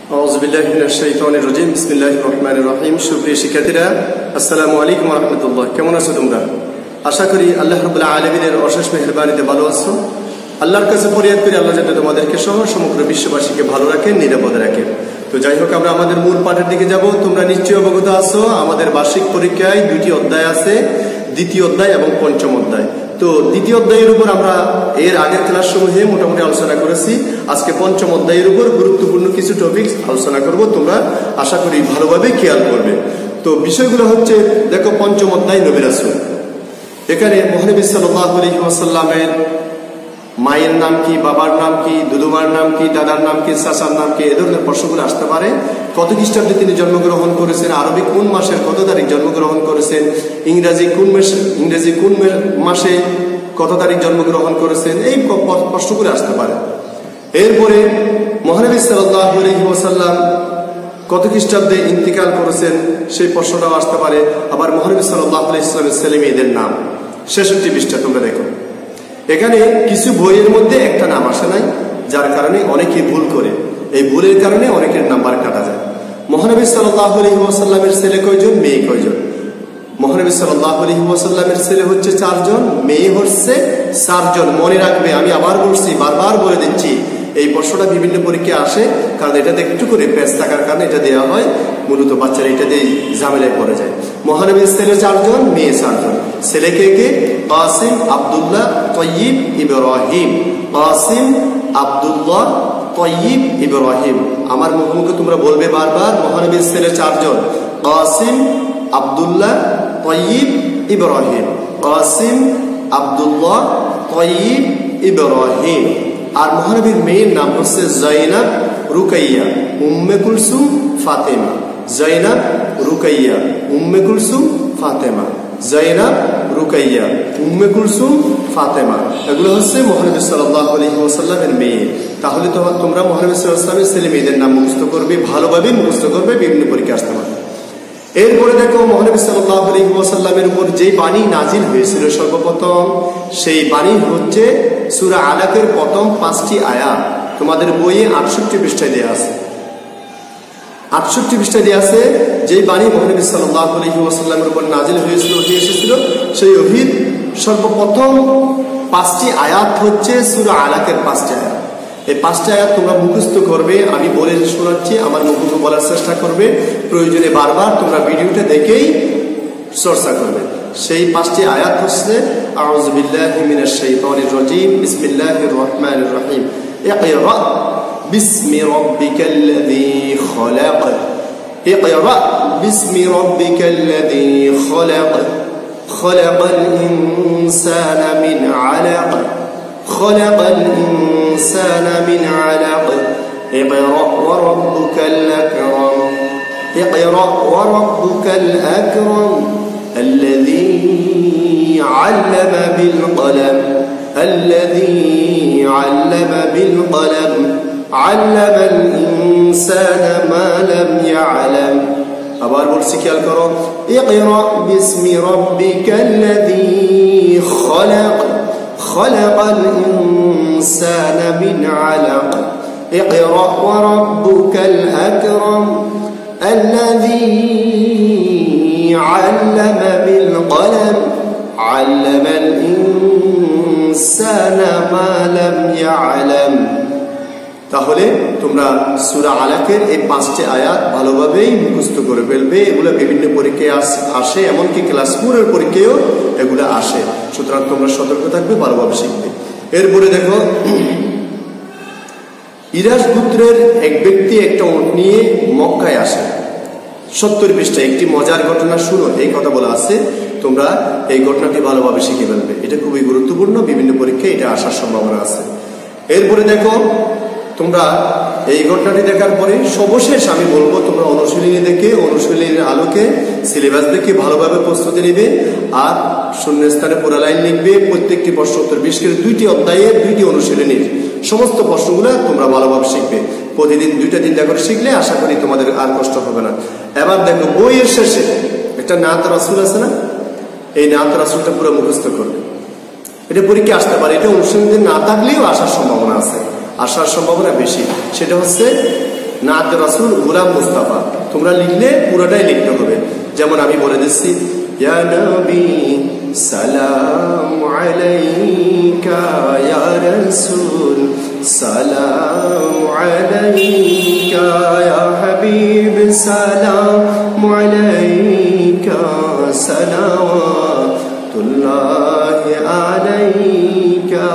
আউযুবিল্লাহি মিনাশ শাইতানির রাজিম। বিসমিল্লাহির রহমানির রহিম। সুপ্রিয় শিক্ষার্থীরা, আসসালামু আলাইকুম ওয়া রাহমাতুল্লাহ। কেমন আছো তোমরা? আশা করি আল্লাহ রাব্বুল আলামিনের অশেষ মেহেরবানিতে ভালো আছো। আল্লাহর কাছে ফরিয়াদ করি আল্লাহ যাতে তোমাদেরকে সহ সমগ্র বিশ্ববাসীকে ভালো রাখেন, নিরাপদে রাখেন। তো যাই হোক, আমরা আমাদের মূল পাঠের দিকে যাব। তোমরা নিশ্চয়ই অবগত আছো আমাদের বার্ষিক পরীক্ষায় দুইটি অধ্যায় আছে, দ্বিতীয় অধ্যায় এবং পঞ্চম অধ্যায়। তো দ্বিতীয় অধ্যায়ের উপর আমরা এর আগের ক্লাসসমূহে মোটামুটি আলোচনা করেছি। আজকে পঞ্চম অধ্যায়ের উপর গুরুত্বপূর্ণ কিছু টপিক আলোচনা করব, তোমরা আশা করি ভালোভাবে খেয়াল করবে। তো বিষয়গুলো হচ্ছে, দেখো, পঞ্চম অধ্যায় নবী রাসূল। এখানে মহানবী সাল্লাল্লাহু আলাইহি ওয়াসাল্লামের মায়ের নাম কি, বাবার নাম কি, দুদুমার নাম কি, দাদার নাম কি, চাচার নাম কি, এ ধরনের প্রশ্নগুলো আসতে পারে। কত খ্রিস্টাব্দে তিনি জন্মগ্রহণ করেছেন, আরবি কোন মাসের কত তারিখ জন্মগ্রহণ করেছেন, ইংরেজি কোন মাসে কত তারিখ জন্মগ্রহণ করেছেন, এই প্রশ্নগুলো আসতে পারে। এরপরে মহানবী সাল্লাল্লাহু আলাইহি ওয়াসাল্লাম কত খ্রিস্টাব্দে ইন্তিকাল করেছেন, সেই প্রশ্নটাও আসতে পারে। আবার মহানবী সাল্লাল্লাহু আলাইহি ওয়াসাল্লামের ছেলে মেয়েদের নাম 66 পৃষ্ঠা তোমরা দেখো। এখানে কিছু বইয়ের মধ্যে একটা নাম আসে নাই, যার কারণে অনেকে ভুল করে। এই ভুলের কারণে অনেকের নাম্বার কাটা যায়। মহানবী সাল্লাল্লাহু আলাইহি ওয়াসাল্লামের ছেলে কয়জন, মেয়ে কয়জন? মহানবী সাল্লাল্লাহু আলাইহি ওয়াসাল্লামের ছেলে হচ্ছে 4 জন, মেয়ে হচ্ছে 4 জন। মনে রাখবে, আমি আবার বলছি, বারবার বলে দিচ্ছি, এই প্রশ্নটা বিভিন্ন পরীক্ষায় আসে, কারণ এটাতে একটু করে প্যাচ থাকার কারণে এটা দেওয়া হয়। মূলত বাচ্চারা এটা দিয়ে ঝামেলায় পড়ে যায়। মহানবীর ছেলে 4 জন, মেয়ে 4 জন। ছেলে কে কে? কাসিম, আব্দুল্লাহ, তয়্যিব, ইব্রাহিম। কাসিম, আব্দুল্লাহ, তয়্যিব, ইব্রাহিম। আমার মুখে তোমরা বলবে বারবার, মহানবীর ছেলে 4 জন, কাসিম, আব্দুল্লাহ, তয়্যিব, ইব্রাহিম। কাসিম, আব্দুল্লাহ, তয়্যিব, ইব্রাহিম। আর মহানবীর মেয়ের নাম হচ্ছে জাইনাব, রুকাইয়া, উম্মে কুলসুম, ফাতেমা। জাইনাব, রুকাইয়া, উম্মে কুলসুম, ফাতেমা। জাইনাব, রুকাইয়া, উম্মে কুলসুম, ফাতেমা। এগুলো হচ্ছে মহানবী সাল্লাল্লাহু আলাইহি ওয়াসাল্লামের মেয়ে। তাহলে তো তোমরা মহানবী সাল্লাল্লাহু আলাইহি ওয়াসাল্লামের ছেলে মেয়েদের নাম মুখস্থ করবে, ভালোভাবে মুখস্থ করবে, বিভিন্ন পরীক্ষা আসতে পারে। এরপরে দেখো, মহানবী সাল্লাল্লাহু আলাইহি ওয়াসাল্লামের উপর যে বাণী নাজিল হয়েছিল সর্বপ্রথম, সেই বাণী হচ্ছে সূরা আলাকের প্রথম 5টি আয়াত। তোমাদের বইয়ে 68 পৃষ্ঠায় দেয়া আছে। 68 পৃষ্ঠায় দেয়া আছে যে বাণী মহানবী সাল্লাল্লাহু আলাইহি ওয়াসাল্লামের উপর নাজিল হয়েছিল, ওহী এসেছিল। সেই ওহীর সর্বপ্রথম 5টি আয়াত হচ্ছে সূরা আলাকের 5টি আয়াত। এই 5টি আয়াত তোমরা মুখস্থ করবে। আমি বলে শোনাচ্ছি, আমার মুখে বলার চেষ্টা করবে। প্রয়োজনে বারবার তোমরা ভিডিওটা দেখেই চর্চা করবে। সেই 5টি আয়াত হচ্ছে, আউযু বিল্লাহি মিনাশ শাইতানির রাজিম, বিসমিল্লাহির রহমানির রহিম। ইকরা বিসমি রাব্বিকাল্লাযী খলাক। ইকরা বিসমি রাব্বিকাল্লাযী খলাক। খলাকাল ইনসানা মিন আলাক। خلق الإنسان من علق. اقرأ وربك الأكرم. اقرأ وربك الأكرم الذي علم بالقلم. الذي علم بالقلم علم الإنسان ما لم يعلم. আবার বলছি, খেয়াল করো। اقرأ باسم ربك الذي خلق. خلق الإنسان من علق. اقرأ وربك الأكرم الذي علم بالقلم علم الإنسان ما لم يعلم. তাহলে তোমরা সূরা আলাকের এই 5টি আয়াত ভালোভাবেই মুখস্থ করে ফেলবে। এগুলো বিভিন্ন পরীক্ষায় আসে, এমনকি ক্লাস 4 এর পরীক্ষায়ও এগুলো আসে। সুতরাং তোমরা সতর্ক থাকবে, ভালোভাবে শিখবে। এরপরে দেখো, ইরাস গোত্রের এক ব্যক্তি একটা উট নিয়ে মক্কায় আসে। 70 পৃষ্ঠায় একটি মজার ঘটনা শুনো, এই কথা বলা আছে। তোমরা এই ঘটনাটি ভালোভাবে শিখে ফেলবে। এটা খুবই গুরুত্বপূর্ণ, বিভিন্ন পরীক্ষায় এটা আসার সম্ভাবনা আছে। এরপরে দেখো, তোমরা এই ঘটনাটি দেখার পরে সর্বশেষ আমি বলবো, তোমরা অনুশীলনী দেখে, অনুশীলনীর আলোকে সিলেবাস দেখে ভালোভাবে প্রস্তুতি নেবে। আর শূন্যস্থানে পুরো লাইন লিখবে। প্রত্যেকটি প্রশ্ন উত্তর, বিশেষ করে 2টি অধ্যায়ের 2টি অনুশীলনীর সমস্ত প্রশ্নগুলো তোমরা ভালোভাবে শিখবে। প্রতিদিন 2টা 3টা করে শিখলে আশা করি তোমাদের আর কষ্ট হবে না। এবার দেখো, বইয়ের শেষে একটা নাত রাসূল আছে না, এই নাত রাসূলটা পুরো মুখস্থ করবে। এটা পরীক্ষা আসতে পারে, এটা অনুশীলনীতে না থাকলেও আসার সম্ভাবনা আছে, আসার সম্ভাবনা বেশি। সেটা হচ্ছে নাত রাসূল গোলাম মুস্তাফা, তোমরা লিখলে পুরোটাই লিখতে হবে। যেমন আমি বলে দিচ্ছি, ইয়া নবী সালাম আলাইকা, ইয়া রাসূল সালাম আলাইকা, ইয়া হাবিব সালাম আলাইকা, সালাওয়াতুল্লাহি আলাইকা।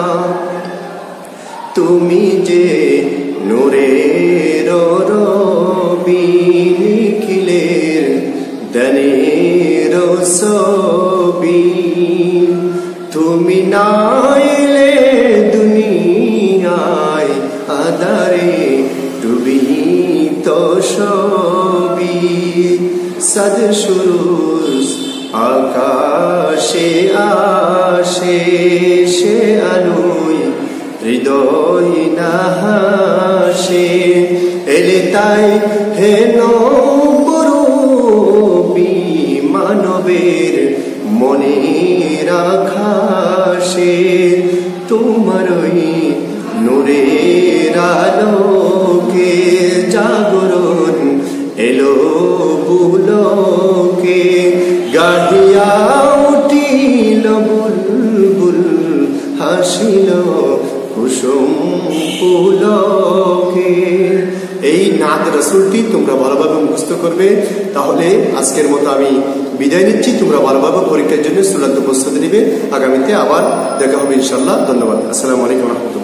তুমি যে নূরের রবি, নিখিলের দানের ছবি, তুমি নাইলে দুনিয়ায় আধারে ডুবিত সবই। সাদ সুরুজ আকাশে আসে, সে আলোয় হৃদয় নাহাসে। এলে তাই হে নবরূপী, মানবের মনে রাখাসে। তোমারই নূরের আলোকে জাগরণ এলো বুলকে। গাহিয়া উঠিল বুলবুল, হাসিল কুসুম পুলকে। এই নাত রাসূলটি তোমরা ভালোভাবে মুখস্থ করবে। তাহলে আজকের মতো আমি বিদায় নিচ্ছি। তোমরা ভালোভাবে পরীক্ষার জন্য চূড়ান্ত প্রস্তুতি নেবে। আগামীতে আবার দেখা হবে ইনশাল্লাহ। ধন্যবাদ। আসসালামু আলাইকুম ওয়া রাহমাতুল্লাহ।